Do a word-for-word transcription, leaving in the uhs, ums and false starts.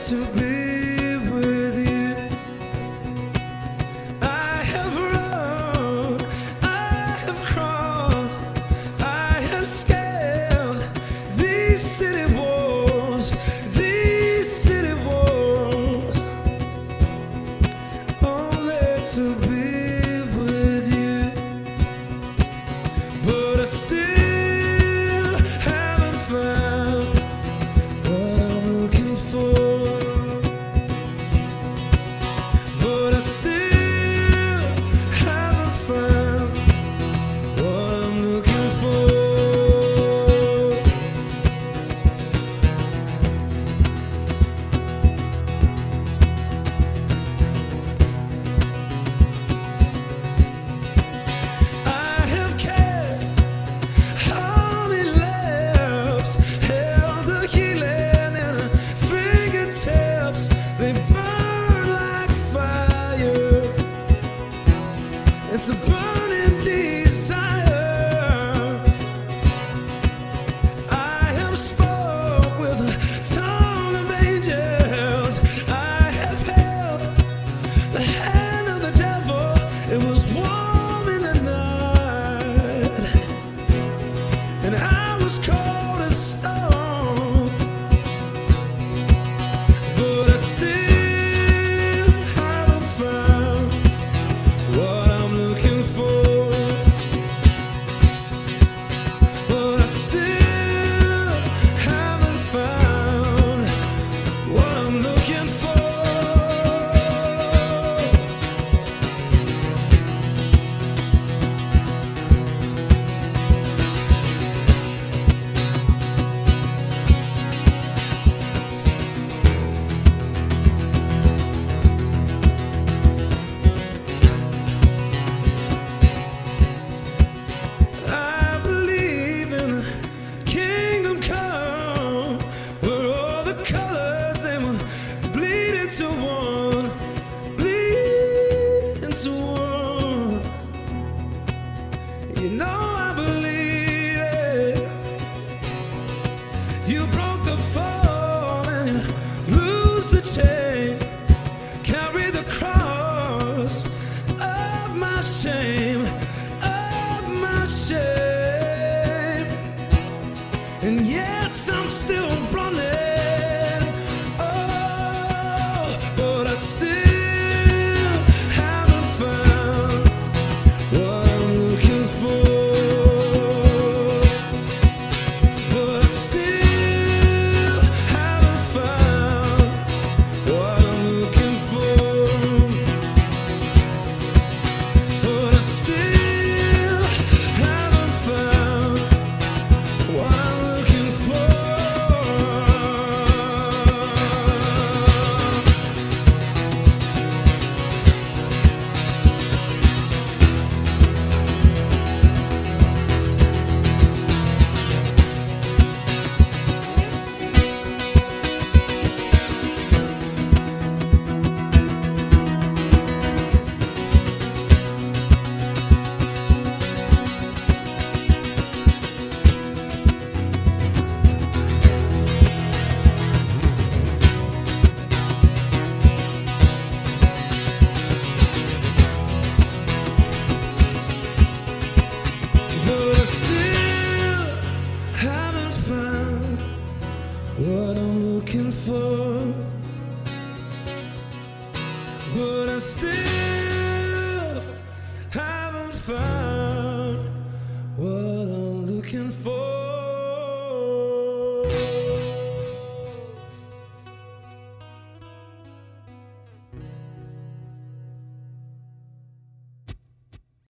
to be with you. I have run, I have crawled, I have scaled these city walls, these city walls, only to be with you. But I still haven't found what I'm looking for. But I still haven't found what I'm looking for. I have cast holy lamps, held the healing in her fingertips. They burn like fire. It's a burning desire. I have spoke with a tongue of angels. I have held the hand of the devil. It was warm in the night, and I was cold as stone. But I still haven't found what I'm looking for. But I still haven't found what I'm looking for. I believe in a kingdom come, where all the colors they will bleed into one, bleed into one. You know I believe it. You broke the fall and you lose the chain, carry the cross of my shame, of my shame. And yes, I'm still running. Oh, but I still haven't found what I'm looking for. But I still haven't found what I'm looking for. But I still haven't found what I'm looking for. But I still haven't found what I'm looking for. But I still